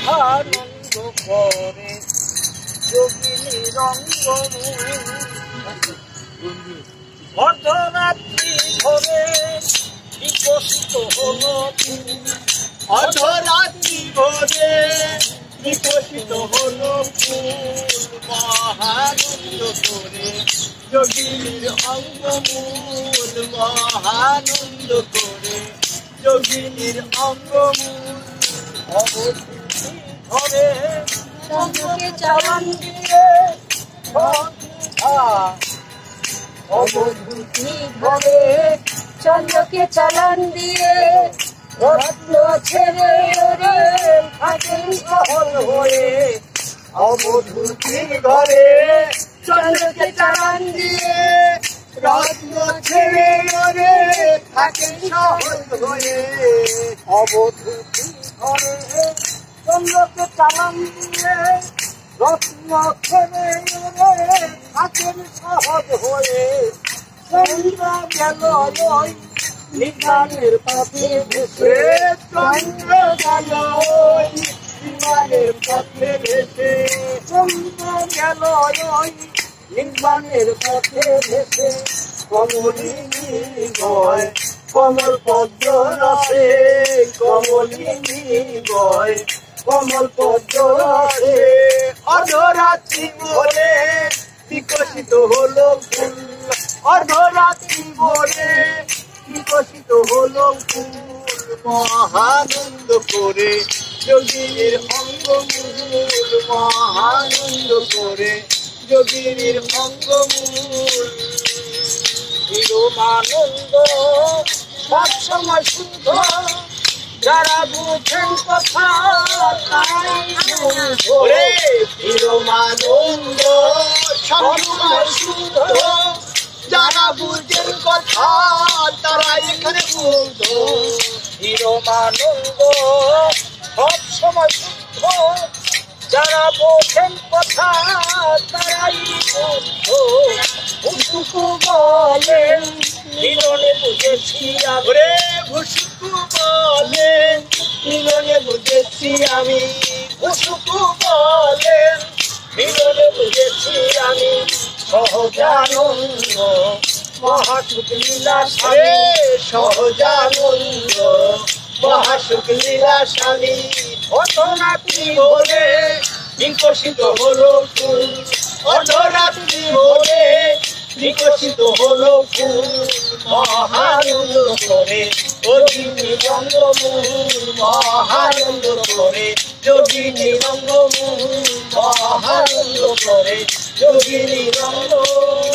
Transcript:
মহানন্দ করে যোগিনী রঙ্গমূল অর্ধরাত্রি ধরে বিকশিত হলো অর্ধরাত্রি ভোরে বিকশিত হলো ফুল মহানন্দ করে যোগীর অঙ্গমূল মহানন্দ করে যোগীর অঙ্গমূল অবধি ধরে চন্দ্রকে চালান দিয়ে অবধি ধরে চন্দ্রকে চালান দিয়ে রত্ন ছেড়ে ওরে থাকেন সহল হয়ে অবধূতি ঘরে চন্দ্রকে চালান দিয়ে রত্ন ছেড়ে ওরে থাকেন সহজ হয়ে অবধূতি ধরে চন্দ্রকে চালান দিয়ে রত্ন ছেড়ে ওরে থাকেন সহজ হয়ে চন্দ্র গেল ওই নির্বাণের পথে ভেসে চন্দ্র গেল নির্বাণের পথে ভেসে চন্দ্র গেল ওই নির্বাণের পথে ভেসে কমলিনী গয় কমল পদ্ম রসে কমলিনী গয় কমল পদ্ম রসে অর্ধরাত্রি ভোরে বিকশিত হলো ফুল অর্ধরাত্রি ভোরে বিকশিত হলো ফুল মহানন্দ করে যোগীর অঙ্গমূল মহানন্দ করে যোগীর অঙ্গমূল চিরমানন্দ সবসময় শুদ্ধ যারা বুঝেন কথা তাই ওরে চিরমানন্দ সবসময় শুদ্ধ যারা বুঝেন কথা তারা এখানে শুদ্ধ চিরমানন্দ সবসময় শুদ্ধ যারা বোঝেন কথা তারাই শুদ্ধ উঠুকু বলেন মিলনে বুঝেছি ওরে ভুসুকু বলে মিলনে বুঝেছি আমি ভুসুকু বলেন মিলনে বুঝেছি আমি সহজানন্দ মহাসুখ লীলা রে সহজানন্দ মহাসুখ লীলা স্বামী অর্ধরাত্রি ভোরে বিকশিত হলো ফুল অর্ধরাত্রি ভোরে বিকশিত হলো ফুল মহানন্দ করে যোগিনী রঙ্গমূল মহানন্দ করে যোগিনী রঙ্গমূল মহানন্দ করে যোগিনী রঙ্গ